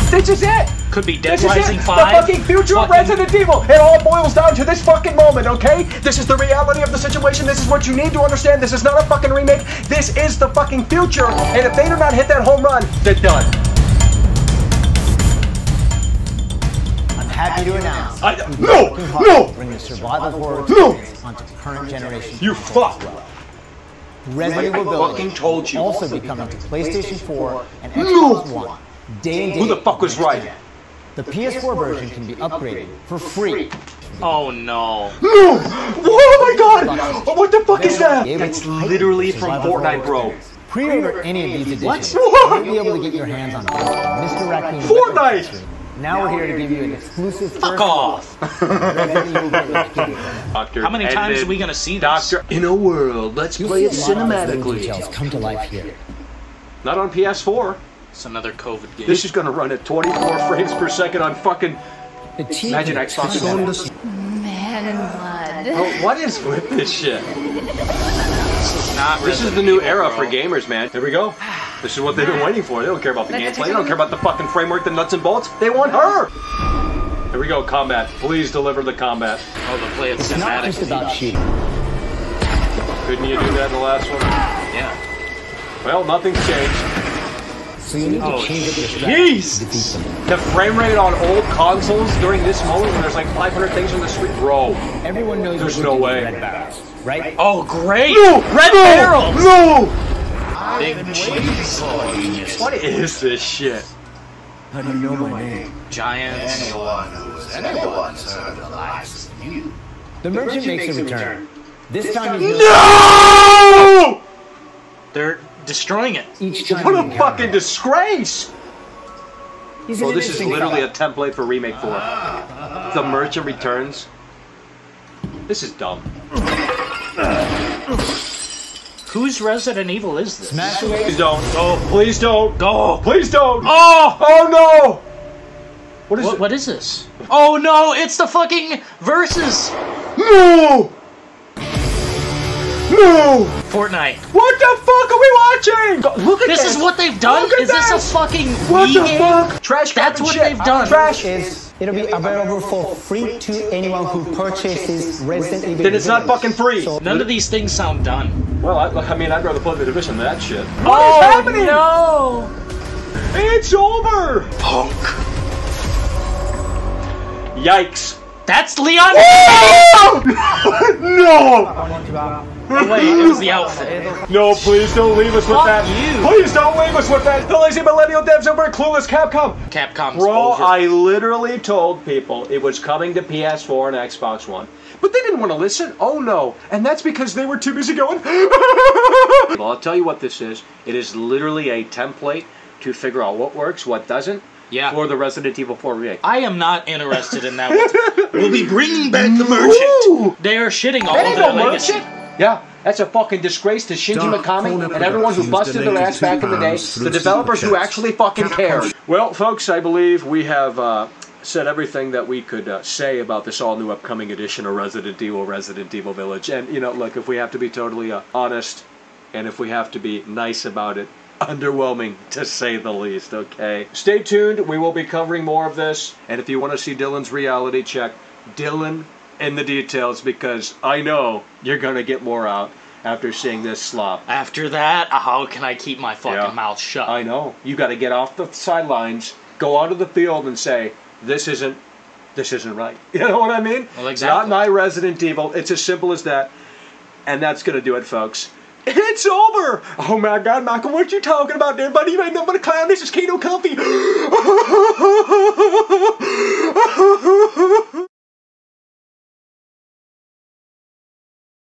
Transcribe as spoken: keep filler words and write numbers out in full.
This is it! Could be Dead This is Rising it! five. The fucking future of fucking... Resident Evil! It all boils down to this fucking moment, okay? This is the reality of the situation. This is what you need to understand. This is not a fucking remake. This is the fucking future. And if they do not hit that home run, they're done. I'm happy to announce. I, no! No! Bring the survival horror No! experience onto current generations. You fuck! Resident Evil Village fucking told you. also be coming to PlayStation four and No! Xbox One. Day and day. Who the fuck was right? The P S four version can be upgraded for free. Oh no. No! Oh my god! Oh, what the fuck is that? That's literally from Fortnite, bro. Pre-order any of these editions. What? You'll be able to get your hands on Mister Raccoon. Fortnite! Now we're here to give you an exclusive Fuck first off! Resident Evil Village gameplay. Doctor, How many times are we gonna see this? Doctor, in a world, let's You'll play it see a lot of those cinematically. details come to life here. Not on P S four. It's another COVID game. This is gonna run at twenty-four frames per second on fucking. The T V Imagine Xbox One. Man in blood. Oh, what is with this shit? This is not. This is the new era for gamers, man. Here we go. This is what they've been waiting for. They don't care about the gameplay. They don't care about the fucking framework, the nuts and bolts. They want her. Here we go, combat. Please deliver the combat. Oh, the play it It's not just cinematically. about shooting. Couldn't you do that in the last one? Yeah. Well, nothing's changed. So you need to Oh, change up your strategy to defeat Jeez! them. The frame rate on old consoles during this moment when there's like five hundred things on the screen, bro. Everyone knows There's what no we do way. with red barrels, right? Oh, great! No! Red no, barrels! No! Big cheese. What is this shit? How do you know my name? Giants. Anyone who's anyone's heard the likes of you. The merchant makes a return. This time he's No! They're destroying it. each time What you a encounter fucking him. disgrace! He's an Well, this is interesting literally a fella. template for Remake four. The merchant returns. This is dumb. Whose Resident Evil is this? Smash away. Please don't. Oh, please don't. Go! Please don't. Oh! Oh no! What is What, it? what is this? Oh no! It's the fucking Versus! No! No! Fortnite. What the fuck are we watching? Go- Look at This this. is what they've done? Look at Is this this. a fucking What Wii the game? fuck? Trash. That's crap and what shit. they've done. Trash. Is it'll be available for free to anyone who purchases Resident Evil. Then it's not Village. fucking free. So- None of these things sound done. Well, I, I mean, I'd rather play the Division than that shit. What is Oh, happening? no! It's over. Punk. Yikes. That's Leon! No! Oh, wait, it was the outfit. No, please don't leave us with Fuck that. you. Please don't leave us with that. The lazy millennial devs over at Clueless Capcom. Capcom's Bro, over. I literally told people it was coming to P S four and Xbox One. But they didn't want to listen. Oh no. And that's because they were too busy going. Well, I'll tell you what this is. It is literally a template to figure out what works, what doesn't. Yeah. For the Resident Evil four remake. I am not interested in that. We'll be bringing back the merchant. They are shitting all That over ain't their no legacy. merchant. Yeah, that's a fucking disgrace to Shinji Dark Mikami Corner and everyone who Productions busted their ass back in the day. donated two The pounds developers through who Super actually fucking care. Well, folks, I believe we have uh, said everything that we could uh, say about this all-new upcoming edition of Resident Evil, Resident Evil Village. And, you know, look, if we have to be totally uh, honest, and if we have to be nice about it, underwhelming, to say the least, okay? Stay tuned. We will be covering more of this. And if you want to see Dylan's reality check, Dylan in the details, because I know you're going to get more out after seeing this slop. After that, how can I keep my fucking Yeah. mouth shut? I know. You got to get off the sidelines, go onto the field and say, this isn't, this isn't right. You know what I mean? Well, It's exactly. not my Resident Evil. It's as simple as that. And that's going to do it, folks. It's over! Oh my god, Michael, what you talking about there, buddy? You ain't nothing but a clown. This is Kano Comfy.